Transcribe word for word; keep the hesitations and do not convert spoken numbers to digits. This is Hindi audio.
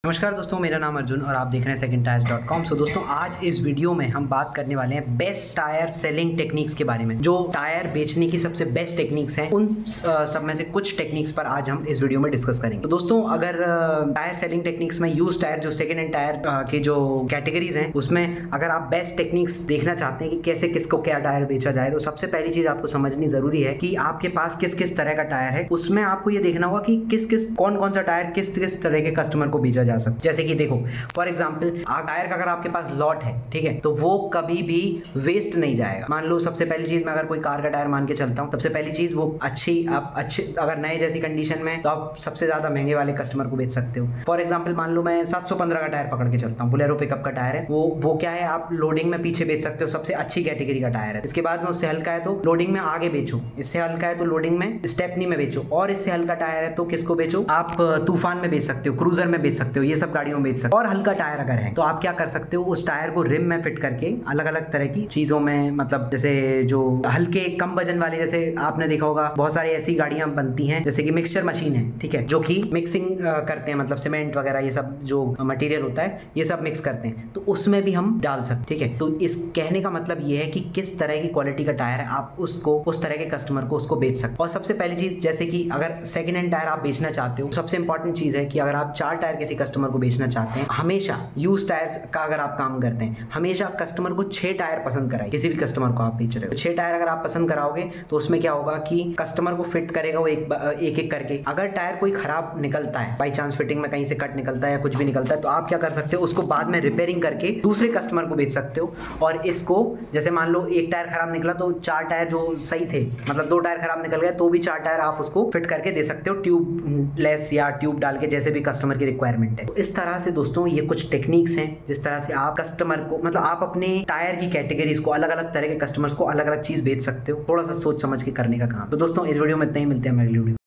नमस्कार दोस्तों, मेरा नाम अर्जुन और आप देख रहे हैं second tyres dot com. So दोस्तों, आज इस वीडियो में हम बात करने वाले हैं बेस्ट टायर सेलिंग टेक्निक्स के बारे में। जो टायर बेचने की सबसे बेस्ट टेक्निक्स हैं, उन सब में से कुछ टेक्निक्स पर आज हम इस वीडियो में डिस्कस करेंगे। तो दोस्तों, अगर टायर सेलिंग टेक्निक्स में यूज टायर, जो सेकंड हैंड टायर के जो कैटेगरीज हैं, उसमें अगर आप बेस्ट टेक्निक्स देखना चाहते हैं कि कैसे किसको क्या टायर बेचा जाए, तो सबसे पहली चीज आपको समझनी जरूरी है कि आपके पास किस किस तरह का टायर है। उसमें आपको ये देखना होगा कि किस किस कौन कौन सा टायर किस किस तरह के कस्टमर को बेचा जा सकता है। जैसे कि देखो, फॉर एग्जांपल, टायर का अगर आपके पास लॉट है, ठीक है, तो वो कभी भी वेस्ट नहीं जाएगा। मान लो, सबसे पहली चीज, मैं अगर कोई कार का टायर मान के चलता हूं, सबसे पहली चीज वो अच्छी, आप अच्छे अगर नए जैसी कंडीशन में, तो आप सबसे ज्यादा महंगे वाले कस्टमर को बेच सकते हो। फॉर एग्जांपल, मान लो मैं सात सौ पंद्रह का टायर पकड़ के चलता हूँ, बोलेरो पिकअप का टायर है, वो वो क्या है, आप लोडिंग में पीछे बेच सकते हो, सबसे अच्छी कैटेगरी का टायर है। इसके बाद में उससे हल्का है तो लोडिंग में आगे बेचो, इससे हल्का है तो लोडिंग में स्टेपनी में बेचो, और इससे हल्का टायर है तो किसको बेचो, आप तूफान में बेच सकते हो, क्रूजर में बेच सकते हो, ये सब गाड़ियों में बेच सकते हो। और हल्का टायर अगर है तो आप क्या कर सकते हो, उस टायर को रिम में फिट करके अलग अलग तरह की चीजों में, मतलब जैसे जो हल्के कम वजन वाले, जैसे आपने देखा होगा बहुत सारी ऐसी गाड़ियां बनती हैं, जैसे कि मिक्सचर मशीन है, ठीक है, जो कि मिक्सिंग करते हैं, मतलब सीमेंट वगैरह ये सब जो मटेरियल होता है, ये सब मिक्स करते हैं, तो उसमें भी हम डाल सकते, ठीक है। तो इस कहने का मतलब ये है कि किस तरह की क्वालिटी का टायर है, आप उसको उस तरह के कस्टमर को उसको बेच सकते। और सबसे पहली चीज, जैसे कि अगर सेकंड हैंड टायर आप बेचना चाहते हो, सबसे इंपॉर्टेंट चीज है कि अगर आप चार टायर किसी कस्टमर को बेचना चाहते हैं, हमेशा यूज टायर्स का अगर आप काम करते हैं, हमेशा कस्टमर को छह टायर पसंद कराए। किसी भी कस्टमर को आप बेच रहे हो, छह टायर अगर आप पसंद कराओगे तो उसमें क्या होगा कि कस्टमर को फिट करेगा वो एक एक, एक करके। अगर टायर कोई खराब निकलता है, बाई चांस फिटिंग में कहीं से कट निकलता है या कुछ भी निकलता है, तो आप क्या कर सकते हो, उसको बाद में रिपेयरिंग करके दूसरे कस्टमर को बेच सकते हो। और इसको, जैसे मान लो एक टायर खराब निकला तो चार टायर जो सही थे, मतलब दो टायर खराब निकल गए तो भी चार टायर आप उसको फिट करके दे सकते हो, ट्यूब लेस या ट्यूब डाल के, जैसे भी कस्टमर की रिक्वायरमेंट है। तो इस तरह से दोस्तों, ये कुछ टेक्निक्स हैं जिस तरह से आप कस्टमर को, मतलब आप अपने टायर की कैटेगरीज को, अलग अलग तरह के कस्टमर्स को अलग अलग चीज बेच सकते हो। थोड़ा सा सोच समझ के करने का काम। तो दोस्तों, इस वीडियो में इतना ही, मिलते हैं अगली वीडियो।